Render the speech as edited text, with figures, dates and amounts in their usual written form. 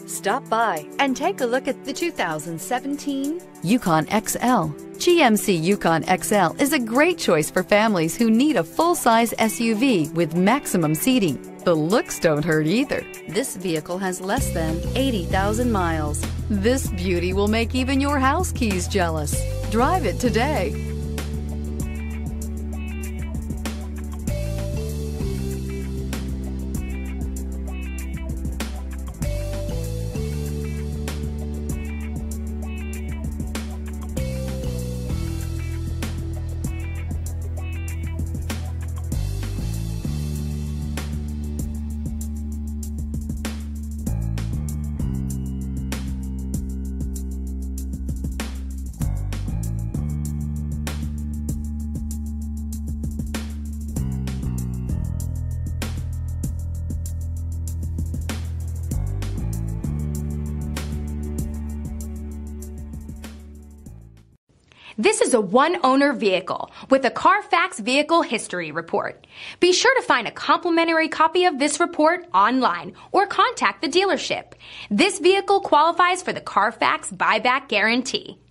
Stop by and take a look at the 2017 Yukon XL. GMC Yukon XL is a great choice for families who need a full-size SUV with maximum seating. The looks don't hurt either. This vehicle has less than 80,000 miles. This beauty will make even your house keys jealous. Drive it today. This is a one-owner vehicle with a Carfax Vehicle History Report. Be sure to find a complimentary copy of this report online or contact the dealership. This vehicle qualifies for the Carfax Buyback Guarantee.